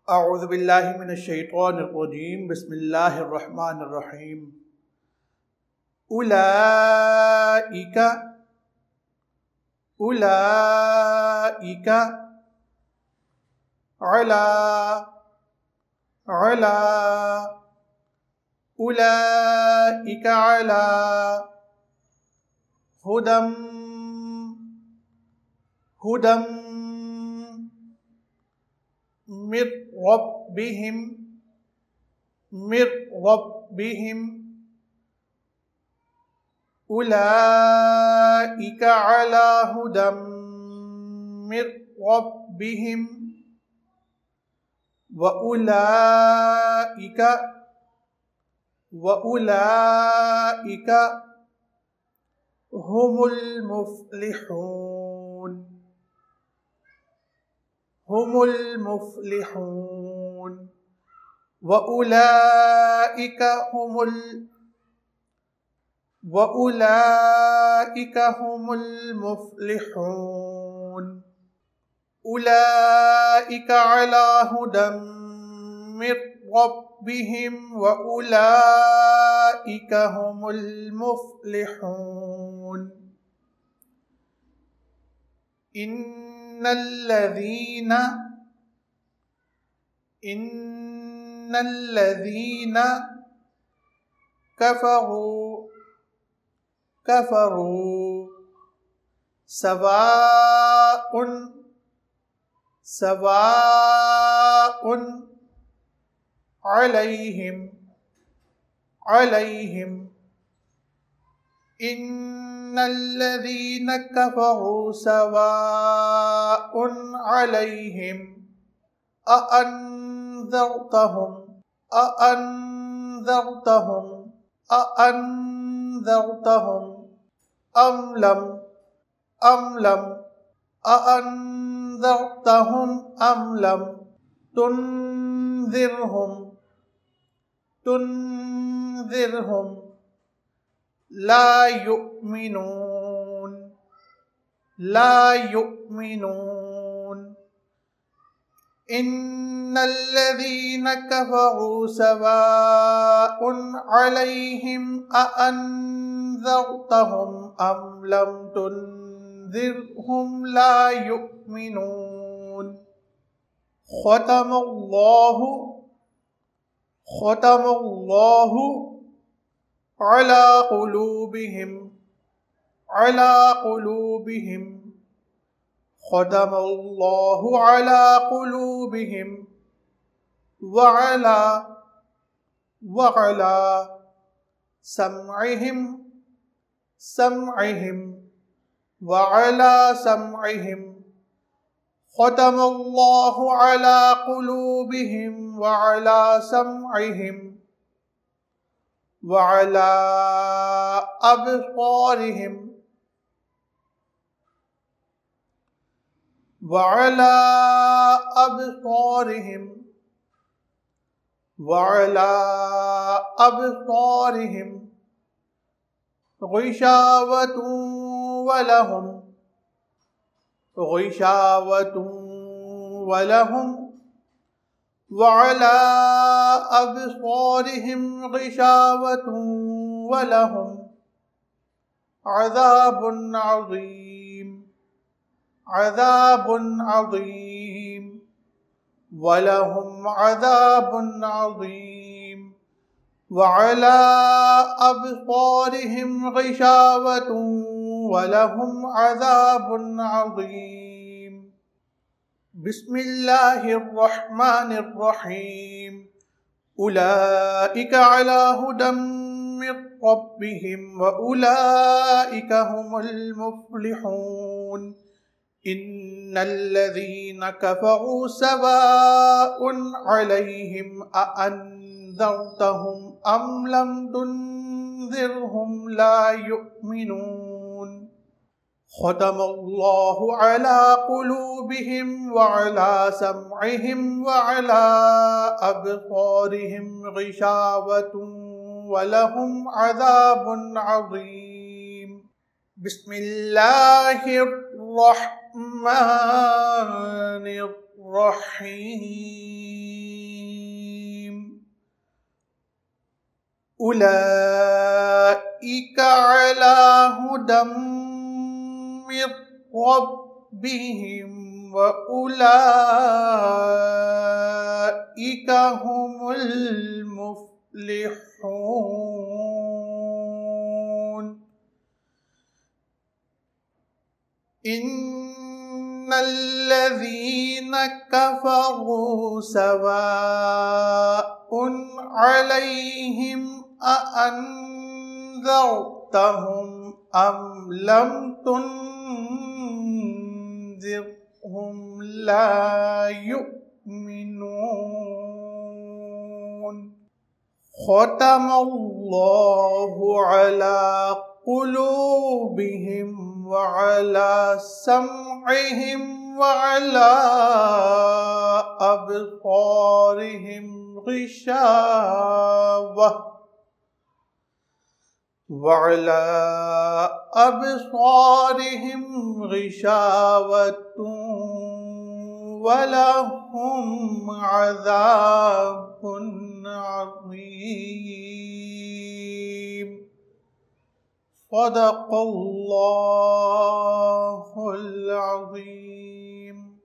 अऊज़ु बिल्लाहि मिनश्शैतानिर्रजीम बिस्मिल्लाहिर्रहमानिर्रहीम। उलाइका उलाइका अला अला उलाइका अला हुदम हुदम मिर रब्बिहिम उलाइका अला हुदम मिर रब्बिहिम व उलाइका हुमुल मुफ्लिहून हुमुल मुफ्लिहून व उलाइका हुमुल मुफ्लिहून उलाइका अला हुदम मिर रब्बिहिम व उलाइका हुमुल मुफ्लिहून। इन्नल्लज़ीना कफ़रू सवाउन अलैहिम इन्नल्लज़ीना कफ़रू सवाउन अलैहिम अअन्ज़रतहुम अम लम तुनज़िरहुम ला युमिनून। इन्नल्लज़ीना कफ़रू सवाउन अलैहिम अअन्ज़रतहुम अम लम तुनज़िरहुम ला युमिनून। ख़तमल्लाहु अला क़ुलूबिहिम ख़तमल्लाहु अला क़ुलूबिहिम व अला समइहिम व अला समइहिम ख़तमल्लाहु अला क़ुलूबिहिम व अला समइहिम व अला अबसारिहिम ग़िशावतुन वलहुम व अला अबसारिहिम ग़िशावतुन वलहुम अज़ाबुन अज़ीम वलहुम अज़ाबुन अज़ीम व अला अबसारिहिम ग़िशावतुन वलहुम अज़ाबुन अज़ीम। बिस्मिल्लाहिर्रहमानिर्रहीम। उलाइका अला हुदम मिर रब्बिहिम व उलाइका हुमुल मुफ्लिहून। इन्नल्लज़ीना कफ़रू सवाउन अलैहिम अअन्ज़रतहुम अम लम तुनज़िरहुम ला युमिनून। ख़तमल्लाहु अला क़ुलूबिहिम व अला समइहिम व अला अबसारिहिम ग़िशावतुन वलहुम अज़ाबुन अज़ीम। बिस्मिल्लाहिर्रहमानिर्रहीम। أولئك على هدى من ربهم وأولئك هم المفلحون إن الذين كفروا سواء عليهم أأنذرتهم أم لم تنذرهم لا يؤمنون ختم الله على قلوبهم وعلى سمعهم وعلى أبصارهم غشاوة ولهم عذاب عظيم صدق الله العظيم.